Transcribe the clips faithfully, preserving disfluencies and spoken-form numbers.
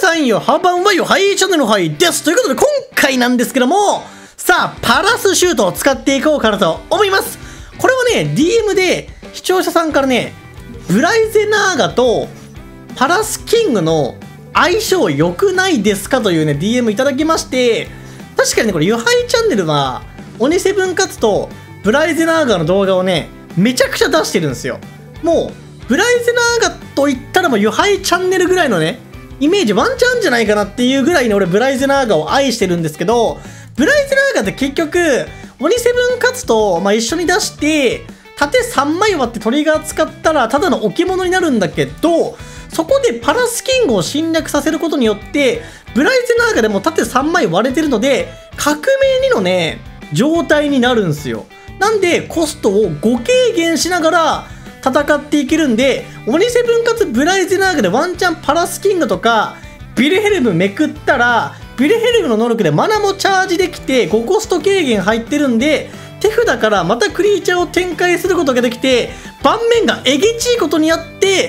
さんよ、はばんはよ、はい、チャンネルのはいです。ということで、今回なんですけども、さあ、パラスシュートを使っていこうかなと思います。これはね、ディーエム で視聴者さんからね、ブライゼナーガとパラスキングの相性良くないですかというね、ディーエム いただきまして、確かにね、これ、ユハイチャンネルは、鬼セブンカツとブライゼナーガの動画をね、めちゃくちゃ出してるんですよ。もう、ブライゼナーガと言ったらもうユハイチャンネルぐらいのね、イメージワンチャンじゃないかなっていうぐらいに俺ブライゼナーガを愛してるんですけど、ブライゼナーガって結局、鬼セブンカツと、まあ、一緒に出して、縦さんまい割ってトリガー使ったらただの置物になるんだけど、そこでパラスキングを侵略させることによって、ブライゼナーガでも縦さんまい割れてるので、革命にのね、状態になるんですよ。なんで、コストをご軽減しながら戦っていけるんで、鬼セブンかつブライゼナーガでワンチャンパラスキングとか、ビルヘルムめくったら、ビルヘルムの能力でマナもチャージできて、ごコスト軽減入ってるんで、手札からまたクリーチャーを展開することができて、盤面がえげちいことにあって、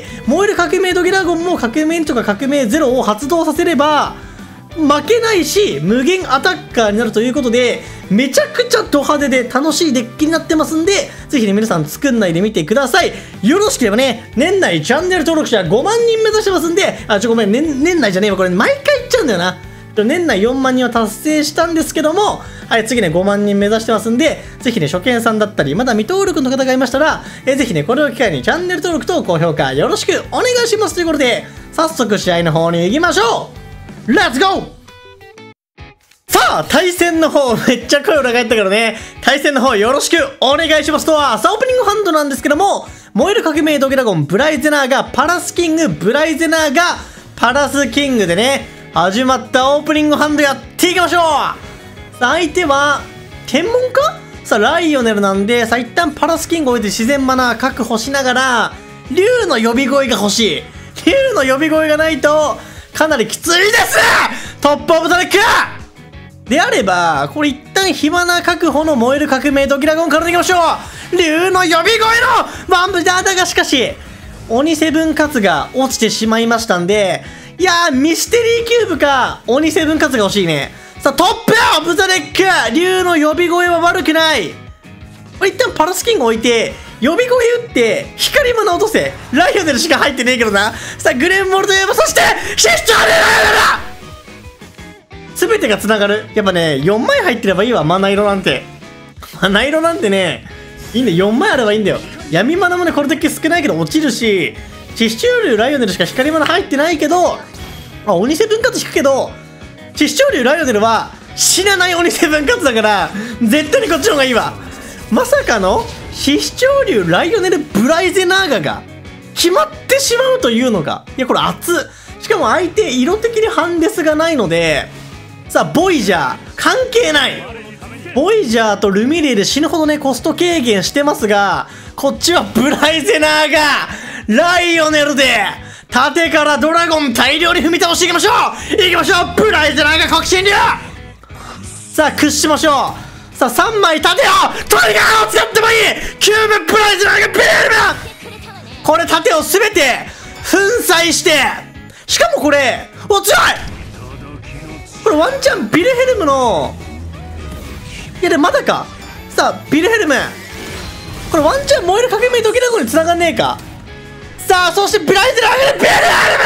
燃える革命ドギラゴンも革命とか革命ゼロを発動させれば、負けないし、無限アタッカーになるということで、めちゃくちゃド派手で楽しいデッキになってますんで、ぜひね、皆さん作んないでみてください。よろしければね、年内チャンネル登録者ごまんにん目指してますんで、あ、ちょ、ごめん、年、年内じゃねえわ、これ毎回言っちゃうんだよな。年内よんまんにんは達成したんですけども、はい、次ね、ごまんにん目指してますんで、ぜひね、初見さんだったり、まだ未登録の方がいましたら、えー、ぜひね、これを機会にチャンネル登録と高評価よろしくお願いしますということで、早速試合の方に行きましょう。レッツゴー！さあ、対戦の方、めっちゃ声裏返ったからね、対戦の方よろしくお願いしますとは、さあ、オープニングハンドなんですけども、燃える革命ドギラゴン、ブライゼナーガ、パラスキング、ブライゼナーガ、パラスキングでね、始まったオープニングハンドやっていきましょう。さあ、相手は、検問か？さあ、ライオネルなんで、さあ、一旦パラスキングを置いて自然マナー確保しながら、竜の呼び声が欲しい。竜の呼び声がないと、かなりきついです！トップオブザデック！であれば、これ一旦火花確保の燃える革命ドギラゴンからいきましょう。竜の呼び声のワンブダーだがしかし、鬼セブンカツが落ちてしまいましたんで、いやー、ミステリーキューブか、鬼セブンカツが欲しいね。さあ、トップオブザデック！竜の呼び声は悪くない。これ一旦パラスキング置いて、呼び声打って、光マナ落とせ。ライオネルしか入ってねえけどな。さあ、グレンモルトエヴァ、そして、シストレラララすべてが繋がる。やっぱね、よんまい入ってればいいわ、マナ色なんて。マナ色なんてね、いいんだよ。よんまいあればいいんだよ。闇マナもね、これだけ少ないけど落ちるし、チシチュール、ライオネルしか光マナ入ってないけど、あ、鬼セブンカツ引くけど、チシチュール、ライオネルは死なない鬼セブンカツだから、絶対にこっちの方がいいわ。まさかの、シシチュール、ライオネル、ブライゼナーガが決まってしまうというのが、いや、これ熱っ。しかも相手、色的にハンデスがないので、さあ、ボイジャー、関係ない。ボイジャーとルミリエで死ぬほどね、コスト軽減してますが、こっちはブライゼナーガ、ライオネルで、縦からドラゴン大量に踏み倒していきましょう。行きましょう、ブライゼナーガ確信流。さあ、屈しましょう。さあ、さんまい縦を、トリガーを使ってもいい。キューブブライゼナーガ、ビールこれ縦をすべて、粉砕して、しかもこれ、お、強いこれワンチャンビルヘルムの、いやでまだか。さあ、ビルヘルム。これワンチャン燃える革命ドギラゴンに繋がんねえか。さあ、そしてブライゼナーガでビルヘル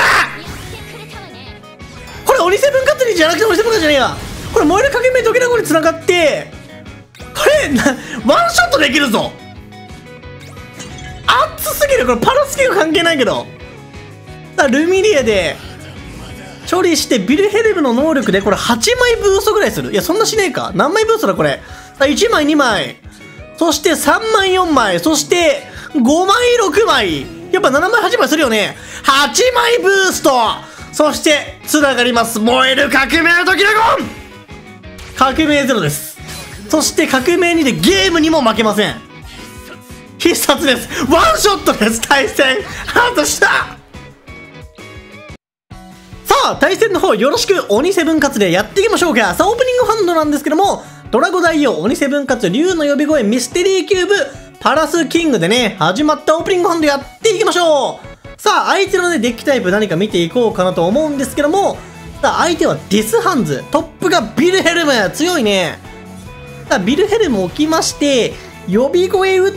ムこれ鬼セブンカツリじゃなくて鬼セブンカツじゃねえや。これ燃える革命ドギラゴンに繋がって、これ、な、ワンショットできるぞ。熱すぎる。これパラスキル関係ないけど。さあ、ルミリエで、処理してビルヘルムの能力でこれはちまいブーストぐらいする。いや、そんなしねえか。何枚ブーストだこれ。いちまいにまい。そしてさんまいよんまい。そしてごまいろくまい。やっぱななまいはちまいするよね。はちまいブースト。そしてつながります。燃える革命ドギラゴン革命ゼロです。そして革命にでゲームにも負けません。必殺です。ワンショットです。対戦ハートした。さあ、対戦の方よろしく鬼セブンカツでやっていきましょうか。さあ、オープニングハンドなんですけども、ドラゴ大王、鬼セブンカツ、竜の呼び声、ミステリーキューブ、パラスキングでね、始まったオープニングハンドやっていきましょう。さあ、相手のね、デッキタイプ何か見ていこうかなと思うんですけども、 さあ、相手はデスハンズ。トップがビルヘルム。強いね。さあ、ビルヘルム置きまして、呼び声打って、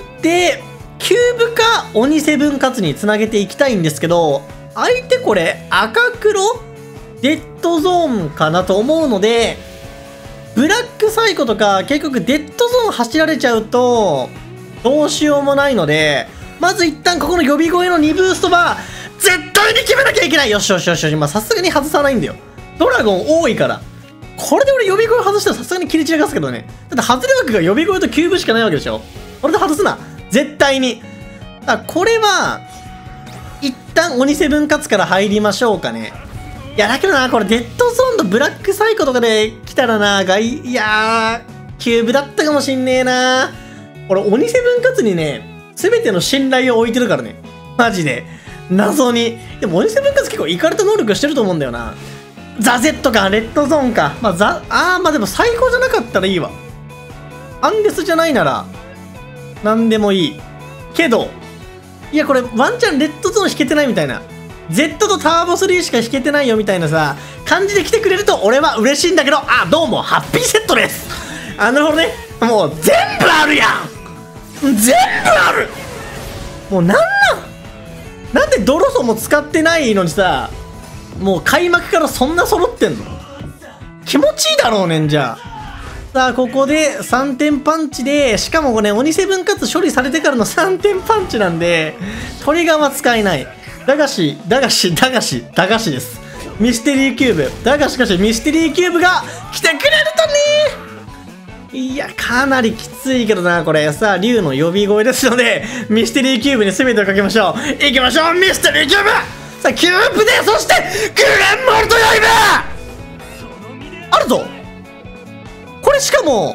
キューブか鬼セブンカツにつなげていきたいんですけど、相手これ赤黒デッドゾーンかなと思うので、ブラックサイコとか結局デッドゾーン走られちゃうと、どうしようもないので、まず一旦ここの呼び声のにブーストは、絶対に決めなきゃいけない。よしよしよしよし。まあさすがに外さないんだよ。ドラゴン多いから。これで俺呼び声外したらさすがに切り散らかすけどね。だって外れ枠が呼び声とキューブしかないわけでしょ。これで外すな。絶対に。だからこれは、一旦鬼セブンカツから入りましょうかね。いや、だけどな、これデッドゾーンとブラックサイコとかで来たらな、外、いやー、キューブだったかもしんねえな。俺、鬼セブンカツにね、すべての信頼を置いてるからね。マジで。謎に。でも、鬼セブンカツ結構イカれた能力してると思うんだよな。ザ・ゼットか、レッドゾーンか。まあ、ザ、あー、まあでも最高じゃなかったらいいわ。アンデスじゃないなら、なんでもいい。けど、いや、これ、ワンチャンレッドゾーン引けてないみたいな。Z とターボスリーしか引けてないよみたいなさ、感じで来てくれると俺は嬉しいんだけど、あ、どうも、ハッピーセットです。あ、なるほどね。もう、全部あるやん。全部ある。もう、なんなんなんでドロソも使ってないのにさ、もう開幕からそんな揃ってんの？気持ちいいだろうねん、じゃあ。さあ、ここでさんてんパンチで、しかもこれ、鬼セブンカツ処理されてからのさんてんパンチなんで、トリガーは使えない。だがし、だがし、だがし、だがしです。ミステリーキューブ。だがしかし、ミステリーキューブが来てくれるとね。いや、かなりきついけどな、これ。さあ、竜の呼び声ですので、ミステリーキューブに全てをかけましょう。行きましょう、ミステリーキューブ。さあ、キューブで、そして、グレンモルト刃あるぞ。これしかも、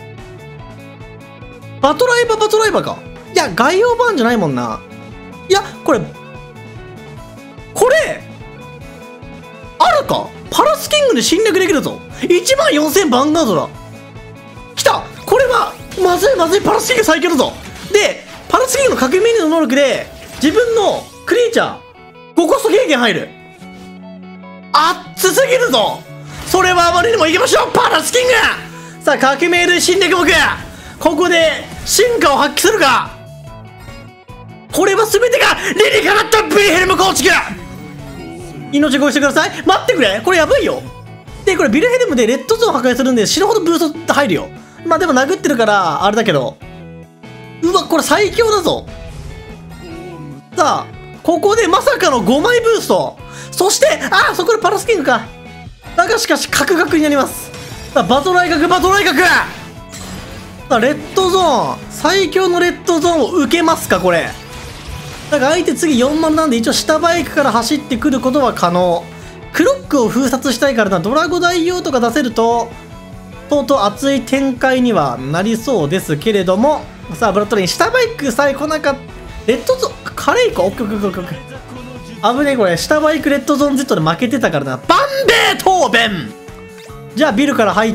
バトライバーバトライバーか。いや、概要版じゃないもんな。いや、これ、これ、あるか。パラスキングで侵略できるぞ。いちまんよんせんヴァンガードだ。来た。これは、まずいまずい、パラスキング最強だぞ。で、パラスキングの革命の能力で、自分のクリーチャー、ごコスト経験入る。熱すぎるぞ。それはあまりにも行きましょう、パラスキング。さあ、革命類侵略目。ここで、進化を発揮するか。これは全てが理にかなったビルヘルム構築。命乞いしてください。待ってくれ。これやばいよ。で、これビルヘルムでレッドゾーン破壊するんで死ぬほどブースト入るよ。まあでも殴ってるからあれだけど、うわ、これ最強だぞ。さあ、ここでまさかのごまいブースト。そして、ああ、そこでパラスキングか。だがしかし角角になります。さあ、バトライ角バトライ角。さあ、レッドゾーン、最強のレッドゾーンを受けますか、これ。だから相手次よんまんなんで一応下バイクから走ってくることは可能。クロックを封殺したいからな、ドラゴ大王とか出せると、とうとう熱い展開にはなりそうですけれども、さあ、ブラッドレイン、下バイクさえ来なかった。レッドゾーン、カレイか、オッケーオッケーオッケーオッケー。危ねえ、これ、下バイクレッドゾーン Z で負けてたからな。バンベートーベン。じゃあ、ビルから入って、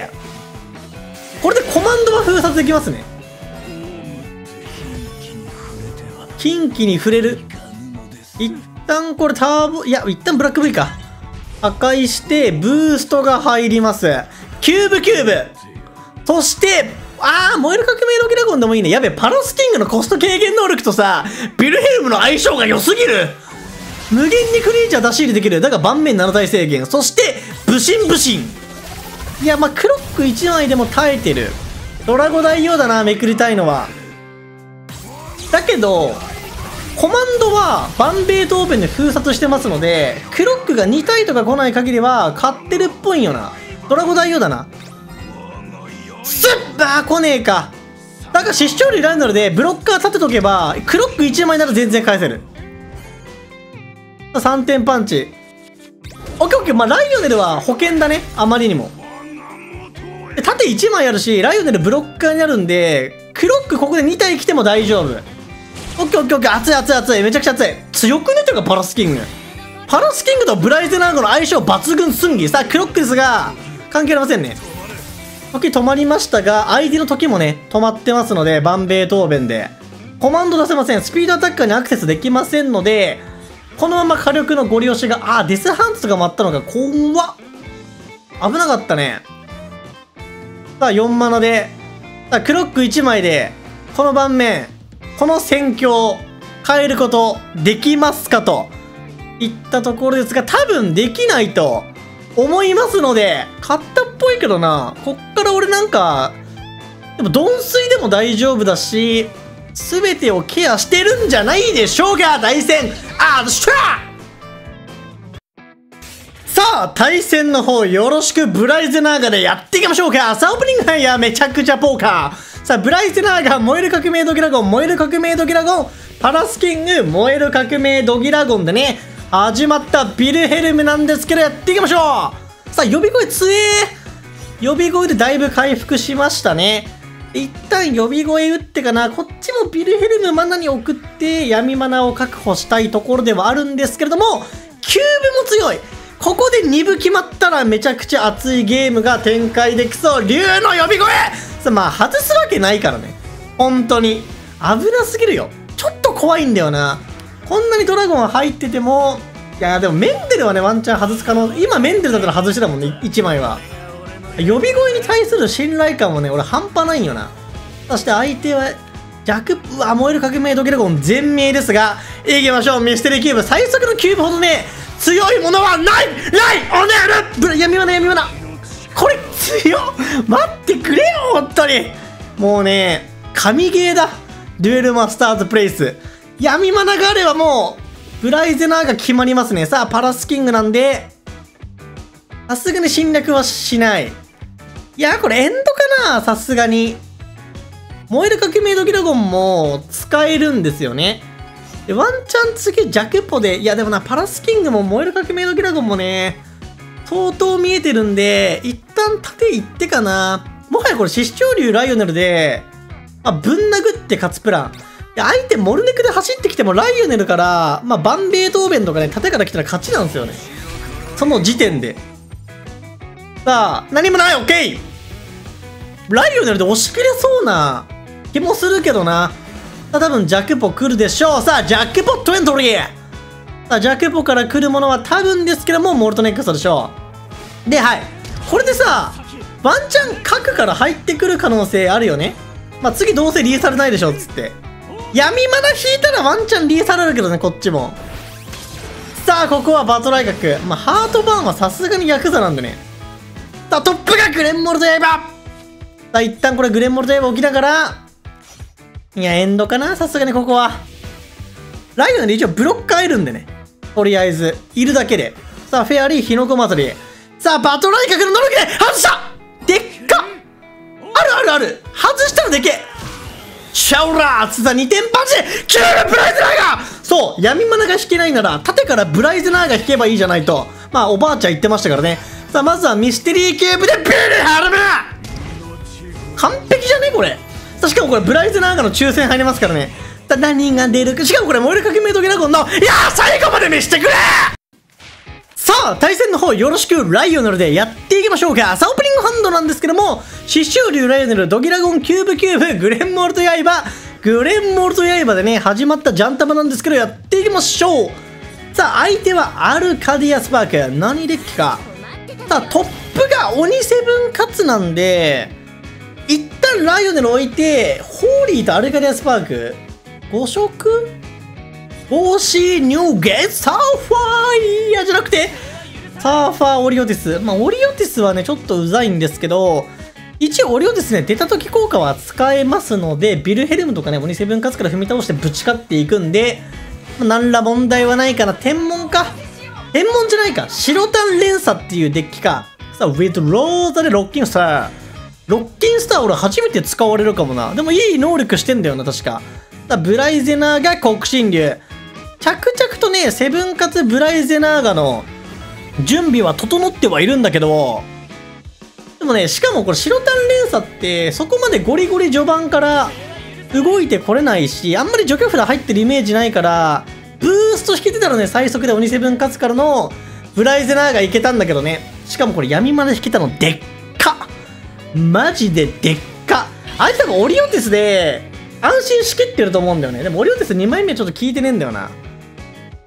これでコマンドは封殺できますね。近畿に触れる。一旦これターボ、いや、一旦ブラック V か。破壊して、ブーストが入ります。キューブキューブ。そして、あー、燃える革命ロケラゴンでもいいね。やべえ、パラスキングのコスト軽減能力とさ、ビルヘルムの相性が良すぎる。無限にクリーチャー出し入れできる。だから盤面なな体制限。そして、ブシンブシン。いや、まあ、クロックいちまいでも耐えてる。ドラゴ大王だな、めくりたいのは。だけど、コマンドはバンベートオープンで封殺してますので、クロックがに体とか来ない限りは勝ってるっぽいんよな。ドラゴ大王だな。スッバー来ねえか。だから失勝率ライナルでブロッカー立てとけば、クロックいちまいなら全然返せる。さんてんパンチ。オッケーオッケー。まあ、ライオネルは保険だね。あまりにも。で縦いちまいあるし、ライオネルブロッカーになるんで、クロックここでに体来ても大丈夫。オッケーオッケーオッケー。熱い熱い熱い。めちゃくちゃ熱い。強くねっていうか、パラスキング。パラスキングとブライゼナーゴの相性抜群すんぎ。さあ、クロックですが、関係ありませんね。時止まりましたが、相手の時もね、止まってますので、バンベートーベンで。コマンド出せません。スピードアタッカーにアクセスできませんので、 このまま火力のゴリ押しが、あー、デスハンツとかもあったのか、怖っ。危なかったね。さあ、よんマナで、さあ、クロックいちまいで、この盤面、この戦況を変えることできますかといったところですが、多分できないと思いますので、勝ったっぽいけどな、こっから俺なんか、でも、鈍水でも大丈夫だし、すべてをケアしてるんじゃないでしょうか、対戦、あー、しゃさあ、対戦の方よろしく、ブライゼナーガでやっていきましょうか。さあ、オープニングファイヤーめちゃくちゃポーカー。さあ、ブライゼナーガ、燃える革命ドギラゴン、燃える革命ドギラゴン、パラスキング、燃える革命ドギラゴンでね、始まったビルヘルムなんですけど、やっていきましょう。さあ、呼び声強えー。呼び声でだいぶ回復しましたね。一旦呼び声打ってかな、こっちもビルヘルムマナに送って闇マナを確保したいところではあるんですけれども、キューブも強い。ここでに部決まったらめちゃくちゃ熱いゲームが展開できそう。竜の呼び声さあ、まあ外すわけないからね。本当に。危なすぎるよ。ちょっと怖いんだよな。こんなにドラゴン入ってても、いやでもメンデルはね、ワンチャン外す可能、今メンデルだったら外してたもんね、いちまいは。呼び声に対する信頼感もね、俺半端ないんよな。そして相手は、逆、うわ、燃える革命ドギラゴン全命ですが、いきましょう、ミステリーキューブ。最速のキューブほどね、強いものはないないおねるブラ、闇マナ闇マナこれ強っ待ってくれよ本当にもうね、神ゲーだ。デュエルマスターズプレイス。闇マナがあればもう、ブライゼナーが決まりますね。さあ、パラスキングなんで、さすがに侵略はしない。いや、これエンドかなさすがに。燃える革命ドギラゴンも使えるんですよね。で、ワンチャン次ジャクポで、いやでもな、パラスキングも燃える革命ドギラゴンもね、相当見えてるんで、一旦縦行ってかな。もはやこれ、獅子鳥竜ライオネルで、まあ、ぶん殴って勝つプラン。いや、相手モルネクで走ってきてもライオネルから、まあ、バンベートーベンとかね、縦から来たら勝ちなんですよね。その時点で。さあ、何もない、オッケーライオネルで押し切れそうな気もするけどな。さあ、多分ジャクポ来るでしょう。さあ、ジャックポットエントリーさあ、ジャクポから来るものは多分ですけども、モルトネックスでしょう。で、はい。これでさ、ワンチャン核から入ってくる可能性あるよね。まあ、次どうせリーサルないでしょ、つって。闇マナ引いたらワンチャンリーサルあるけどね、こっちも。さあ、ここはバトライ角。まあ、ハートバーンはさすがにヤクザなんでね。さあ、トップがグレンモルト刃さあ、一旦これグレンモルト刃起きながら、いや、エンドかなさすがにここは。ライオンで一応ブロッカーいるんでね。とりあえず、いるだけで。さあ、フェアリー、ヒノコ祭り。さあ、バトライ角のノルキで外したでっかあるあるある外したらでけえシャオラーさあ、にてんパンチキュールブライゼナーがそう闇マナが引けないなら、縦からブライゼナーが引けばいいじゃないと。まあ、おばあちゃん言ってましたからね。さあ、まずはミステリーキューブでビルハルム完璧じゃねこれ。さあ、しかもこれブライゼナーガの抽選入りますからね。さあ、何が出るか。しかもこれ燃える革命ドギラゴンの、いやー最後まで見せてくれさあ、対戦の方よろしくライオネルでやっていきましょうか。さあ、オープニングハンドなんですけども、獅子竜ライオネルドギラゴンキューブキューブグレンモルト刃グレンモルト刃でね、始まったジャンタマなんですけど、やっていきましょう。さあ、相手はアルカディアスパーク。何デッキか。さあ、トップが鬼セブンカツなんで、一旦ライオネル置いて、ホーリーとアルカディアスパークご色帽子ニューゲーサーファーいやじゃなくて、サーファーオリオティス。まあ、オリオティスはね、ちょっとうざいんですけど、一応オリオティスね、出た時効果は使えますので、ビルヘルムとかね、鬼セブンカツから踏み倒してぶち勝っていくんで、まあ、何ら問題はないかな。天文か天文じゃないか。白タン連鎖っていうデッキか。さあ、ウィットローザでロッキンスター。ロッキンスター俺初めて使われるかもな。でもいい能力してんだよな、確か。さあ、ブライゼナーが黒神竜。着々とね、セブンかつブライゼナーガの準備は整ってはいるんだけど、でもね、しかもこれ白タン連鎖ってそこまでゴリゴリ序盤から動いてこれないし、あんまり除去札入ってるイメージないから、ブースト引けてたらね、最速で鬼セブン勝つからのブライゼナーガいけたんだけどね。しかもこれ闇マナ引けたのでっかマジででっかあいつ多分オリオティスで安心しきってると思うんだよね。でもオリオティスにまいめちょっと効いてねえんだよな。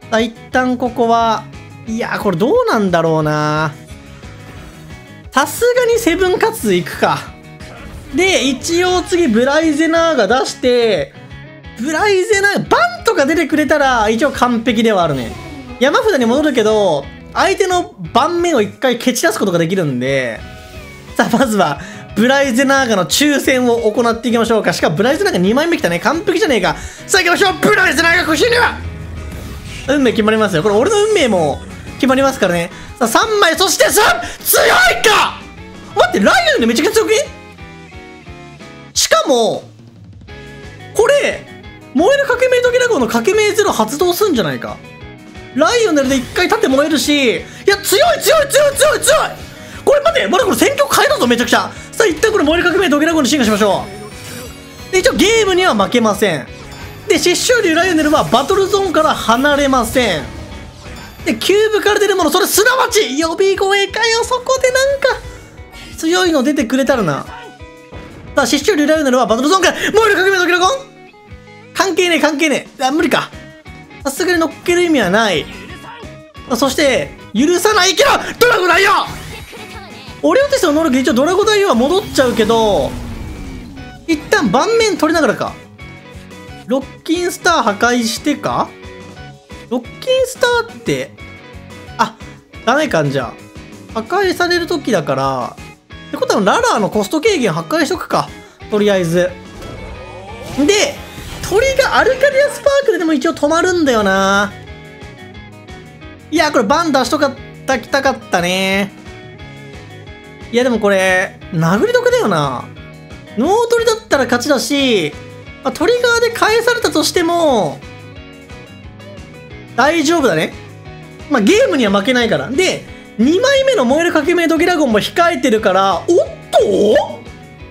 あ、一旦ここは、いやー、これどうなんだろうな。さすがにセブンカツいくか。で、一応次、ブライゼナーが出して、ブライゼナー、バンとか出てくれたら、一応完璧ではあるね。山札に戻るけど、相手の盤面を一回蹴散らすことができるんで、さあ、まずは、ブライゼナーガの抽選を行っていきましょうか。しかも、ブライゼナーガにまいめ来たね。完璧じゃねえか。さあ、行きましょう。ブライゼナーガ国進入運命決まりますよ。これ、俺の運命も決まりますからね。さあ、さんまい、そしてさん、強いか待って、ライオンでめちゃくちゃ強くね？しかも、これ、燃える革命ドキラゴンの革命ゼロ発動すんじゃないか。ライオネルで一回立って燃えるし、いや、強い強い強い強い強いこれ待って、まだこれ戦況変えたぞ、めちゃくちゃ。さあ、一旦これ燃える革命ドキラゴンに進化しましょう。で、一応ゲームには負けません。で、疾走竜ライオネルはバトルゾーンから離れません。で、キューブから出るもの、それすなわち呼び声かよ。そこでなんか、強いの出てくれたらな。さあ、疾走竜ライオネルはバトルゾーンから燃える革命ドキラゴン関係ねえ、関係ねえ。あ、無理か。さすがに乗っける意味はない。そして、許さないけど、ドラゴ大王オレオティスの能力で一応ドラゴ大王は戻っちゃうけど、一旦盤面取りながらか。ロッキンスター破壊してかロッキンスターって、あ、ダメかんじゃ。破壊される時だから、ってことはララーのコスト軽減破壊しとくか。とりあえず。で、鳥がアルカディアスパークルでも一応止まるんだよな。いや、これバン出しとかったきたかったね。いや、でもこれ、殴り得だよな。ノートリだったら勝ちだし、まあ、トリガーで返されたとしても、大丈夫だね。まあ、ゲームには負けないから。で、にまいめの燃える革命ドキラゴンも控えてるから、おっと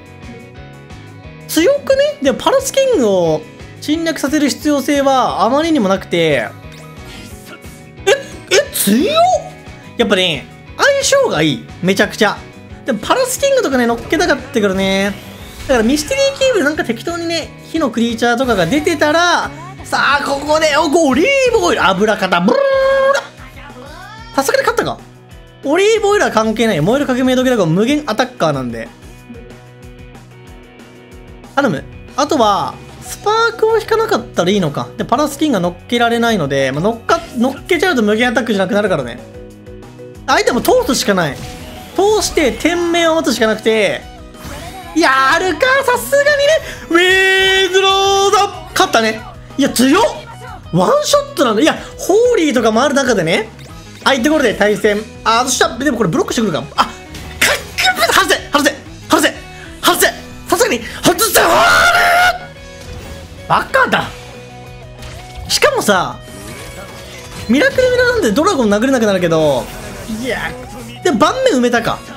強くね？でもパラスキングを侵略させる必要性はあまりにもなくて、え、え、強っ！やっぱね、相性がいい。めちゃくちゃ。でもパラスキングとかね、乗っけたかったけどね。だからミステリーキューブでなんか適当にね、火のクリーチャーとかが出てたら、さあ、ここで、オリーブオイル、油型、ブルーさすがに勝ったか。オリーブオイルは関係ないよ。燃える革命ドキラゴン無限アタッカーなんで。頼む。あとは、スパークを引かなかったらいいのか。で、パラスキンが乗っけられないので、まあ、乗っか、乗っけちゃうと無限アタックじゃなくなるからね。相手も通すしかない。通して天命を待つしかなくて、やるか、さすがにね、ウィーズロード勝ったね。いや、強っワンショットなんだ。いや、ホーリーとかもある中でね、相手ゴールで対戦。あ、そしたら、でもこれブロックしてくるか。あ、かっけー外せ外せ外せ外せさすがに外せホーリーバカだ。しかもさ、ミラクルミラなんでドラゴン殴れなくなるけど、いや、で、盤面埋めたか。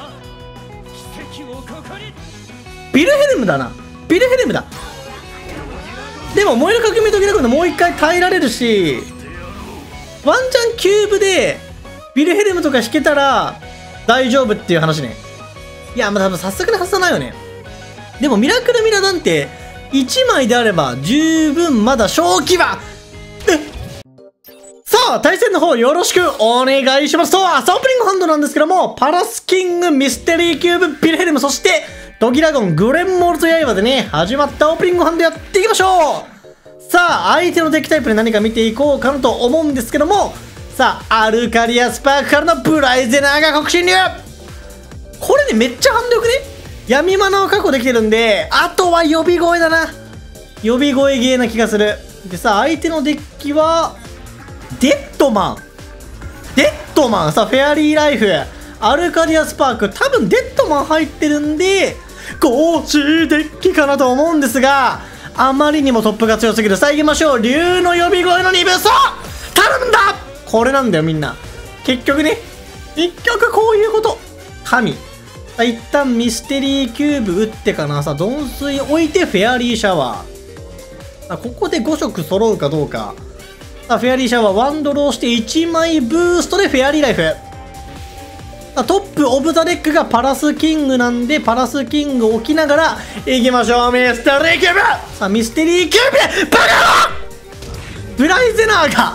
ビルヘルムだな。ビルヘルムだ。でも、燃える革命ドキラゴンでもう一回耐えられるし、ワンチャンキューブで、ビルヘルムとか引けたら、大丈夫っていう話ね。いや、まあ、多分さすがに外さないよね。でも、ミラクルミラなんて、いちまいであれば、十分まだ正気は、えさあ、対戦の方よろしくお願いしますと、さあ、オープニングハンドなんですけども、パラスキング、ミステリーキューブ、ビルヘルム、そして、ドキラゴン、グレンモルト刃でね、始まったオープニングハンドやっていきましょう。さあ、相手のデッキタイプで何か見ていこうかなと思うんですけども、さあ、アルカリアスパークからのブライゼナーが国進入。これね、めっちゃハンドよくね。闇マナを確保できてるんで、あとは呼び声だな。呼び声ゲーな気がする。でさ、相手のデッキは、デッドマン。デッドマン。さあ、フェアリーライフ。アルカディアスパーク。多分、デッドマン入ってるんで、ゴーシーデッキかなと思うんですが、あまりにもトップが強すぎる。さあ、行きましょう。竜の呼び声のにぶそう頼んだこれなんだよ、みんな。結局ね。結局こういうこと。神。さあ、一旦ミステリーキューブ打ってかな。さあ、ドンスイ置いてフェアリーシャワー。さあ、ここでご色揃うかどうか。さあ、フェアリーシャワーワンドローしていちまいブーストでフェアリーライフ。さあ、トップオブザデックがパラスキングなんで、パラスキングを置きながら、行きましょう、ミステリーキューブさあ、ミステリーキューブで、バカ野郎ブライゼナーが、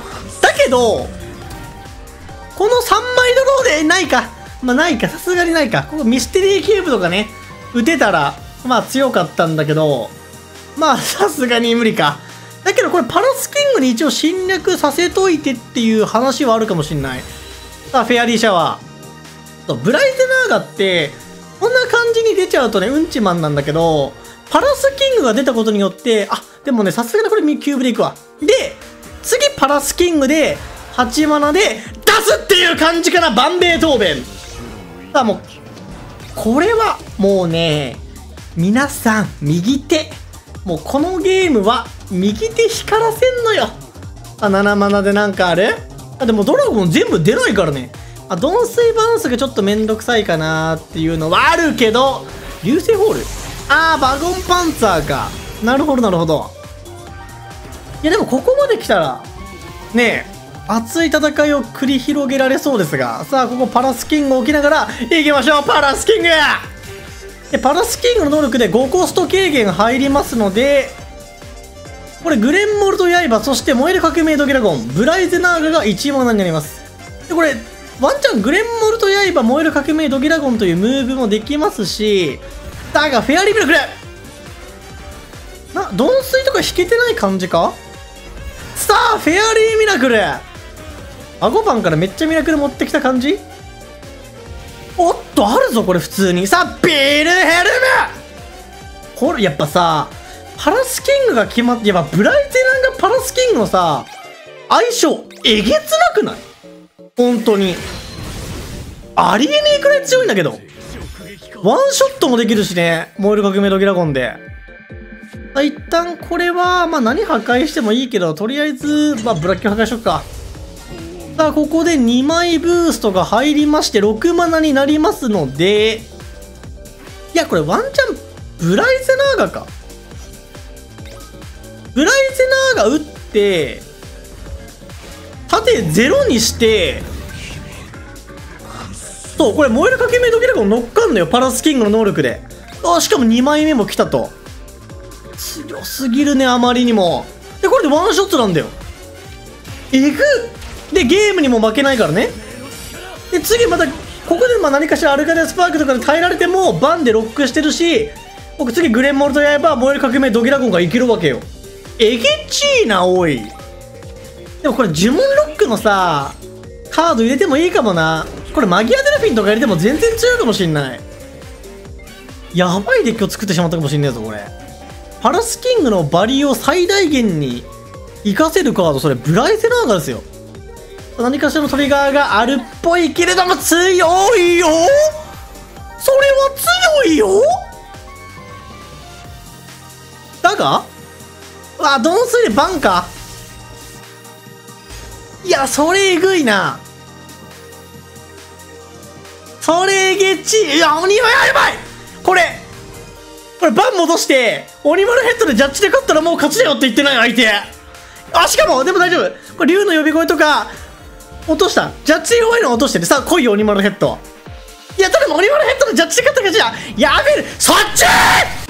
だけど、このさんまいドローでないか。まあないか、さすがにないか。ここミステリーキューブとかね、打てたら、まあ強かったんだけど、まあさすがに無理か。だけどこれパラスキングに一応侵略させといてっていう話はあるかもしんない。さあ、フェアリーシャワー。そうブライゼナーガって、こんな感じに出ちゃうとね、うんちマンなんだけど、パラスキングが出たことによって、あ、でもね、さすがにこれキューブでいくわ。で、次パラスキングで、はちマナで出すっていう感じかな、万兵衛答弁。さあもう、これはもうね、皆さん、右手。もうこのゲームは、右手光らせんのよ。あ、ななマナでなんかある？あ、でもドラゴン全部出ないからね。あ、ドンスイバウンスがちょっとめんどくさいかなーっていうのはあるけど、流星ホール？あー、バゴンパンツァーか。なるほど、なるほど。いや、でもここまで来たら、ねえ、熱い戦いを繰り広げられそうですが、さあ、ここパラスキングを置きながら、行きましょう、パラスキング！で、パラスキングの能力でごコスト軽減入りますので、これ、グレンモルト刃、そして燃える革命ドギラゴン、ブライゼナーガがいちマナになります。で、これ、ワンチャングレンモルト刃、燃える革命ドギラゴンというムーブもできますし、だが、フェアリーミラクルな、ドンスイとか引けてない感じか？さあ、フェアリーミラクルアゴパンからめっちゃミラクル持ってきた感じ？おっと、あるぞ、これ普通に。さあ、ビールヘルムこれ、やっぱさ、パラスキングが決まって、やっぱブライゼナーがパラスキングのさ、相性、えげつなくない？本当に。ありえねえくらい強いんだけど。ワンショットもできるしね。燃える革命ドギラゴンで。さあ、一旦これは、まあ何破壊してもいいけど、とりあえず、まあブラッキー破壊しよっか。さあ、ここでにまいブーストが入りまして、ろくマナになりますので、いや、これワンチャン、ブライゼナーガか。ブライゼナーガ打って、縦ゼロにして、そう、これ燃える革命ドギラゴン乗っかんのよ、パラスキングの能力で。あ、しかもにまいめも来たと。強すぎるね、あまりにも。で、これでワンショットなんだよ。えぐっで、ゲームにも負けないからね。で、次また、ここでまあ何かしらアルカデスパークとかで耐えられても、バンでロックしてるし、僕次グレンモルト刃、燃える革命ドギラゴンがいけるわけよ。えげちーな、おい。でもこれ呪文ロックのさ、カード入れてもいいかもな。これマギアデルフィンとか入れても全然強いかもしんない。やばいデッキを作ってしまったかもしんないぞ、これ。パラスキングのバリを最大限に活かせるカード、それブライゼナーガですよ。何かしらのトリガーがあるっぽいけれども強いよ。それは強いよ。だがあ、ドンスイでバンか。いや、それえぐいな。それえげちい。いや、鬼はやばい。これこれバン戻して鬼丸ヘッドでジャッジで勝ったらもう勝ちだよって言ってない相手。あ、しかもでも大丈夫。これ竜の呼び声とか落とした。ジャッジ弱いの落としててさ、来いよ鬼丸ヘッド。いや、ただ鬼丸ヘッドのジャッジで勝ったかじゃやべえ。そっち